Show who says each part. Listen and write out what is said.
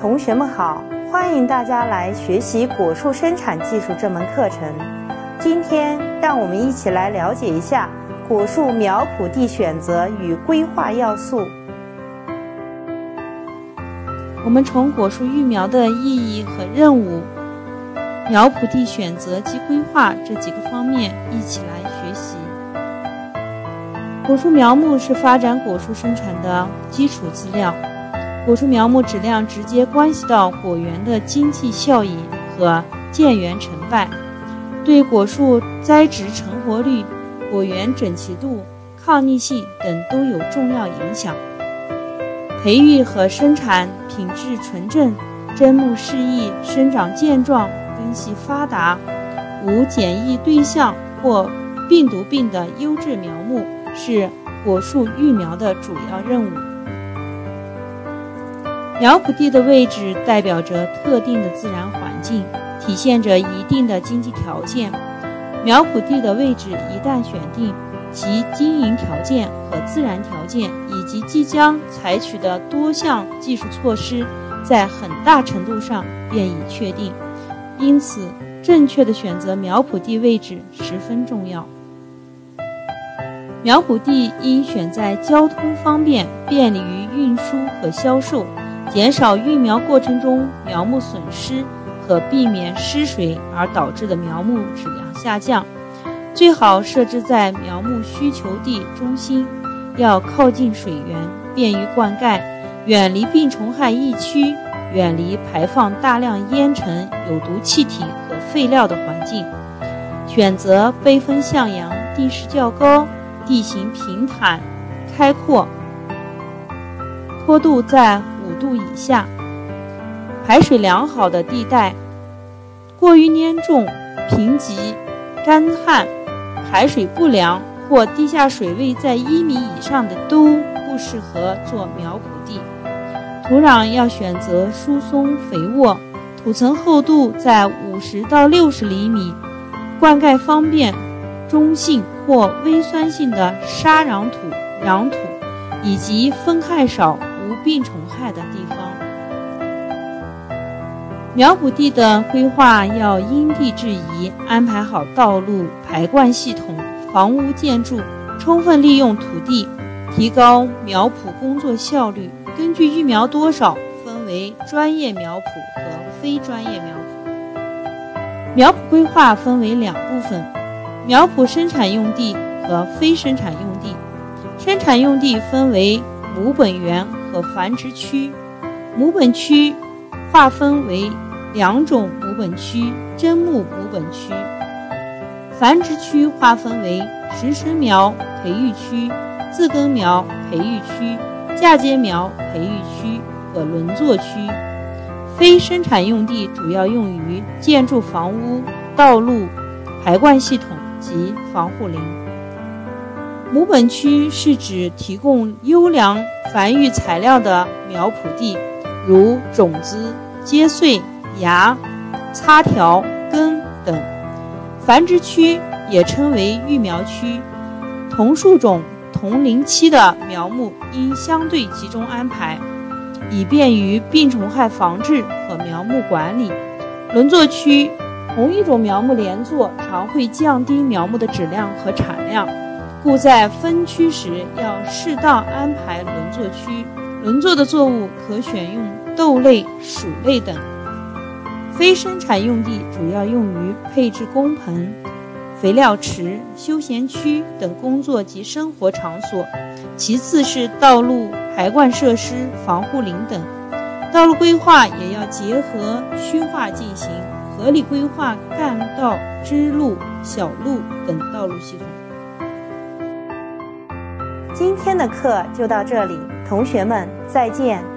Speaker 1: 同学们好，欢迎大家来学习果树生产技术这门课程。今天让我们一起来了解一下果树苗圃地选择与规划要素。
Speaker 2: 我们从果树育苗的意义和任务、苗圃地选择及规划这几个方面一起来学习。果树苗木是发展果树生产的基础资料，果树苗木质量直接关系到果园的经济效益和建园成败，对果树栽植成活率、果园整齐度、抗逆性等都有重要影响。培育和生产品质纯正、针木适意、生长健壮、根系发达、无检疫对象或病毒病的优质苗木是果树育苗的主要任务。苗圃地的位置代表着特定的自然环境，体现着一定的经济条件。苗圃地的位置一旦选定，其经营条件和自然条件以及即将采取的多项技术措施在很大程度上便已确定，因此正确的选择苗圃地位置十分重要。苗圃地应选在交通方便、便利于运输和销售，减少育苗过程中苗木损失和避免失水而导致的苗木质量下降。最好设置在苗木需求地中心，要靠近水源，便于灌溉，远离病虫害疫区，远离排放大量烟尘、有毒气体和废料的环境。选择背风向阳、地势较高、地形平坦开阔、坡度在5度以下、排水良好的地带。过于黏重、贫瘠、干旱、排水不良或地下水位在1米以上的都不适合做苗圃地。土壤要选择疏松肥沃，土层厚度在50到60厘米，灌溉方便、中性或微酸性的沙壤土、壤土，以及风害少、无病虫害的地方。苗圃地的规划要因地制宜，安排好道路、排灌系统、房屋建筑，充分利用土地，提高苗圃工作效率。根据育苗多少分为专业苗圃和非专业苗圃。苗圃规划分为2部分：苗圃生产用地和非生产用地。生产用地分为母本园和繁殖区。母本区划分为2种母本区：砧木母本区。繁殖区划分为实生苗培育区、自耕苗培育区、嫁接苗培育区和轮作区。非生产用地主要用于建筑房屋、道路、排灌系统及防护林。母本区是指提供优良繁育材料的苗圃地，如种子、秸穗、芽、擦条、根等。繁殖区也称为育苗区，同树种、同龄期的苗木应相对集中安排，以便于病虫害防治和苗木管理。轮作区，同一种苗木连作常会降低苗木的质量和产量，故在分区时要适当安排轮作区。轮作的作物可选用豆类、薯类等。非生产用地主要用于配置工棚、肥料池、休闲区等工作及生活场所，其次是道路、排灌设施、防护林等。道路规划也要结合区划进行，合理规划干道、支路、小路等道路系统。
Speaker 1: 今天的课就到这里，同学们再见。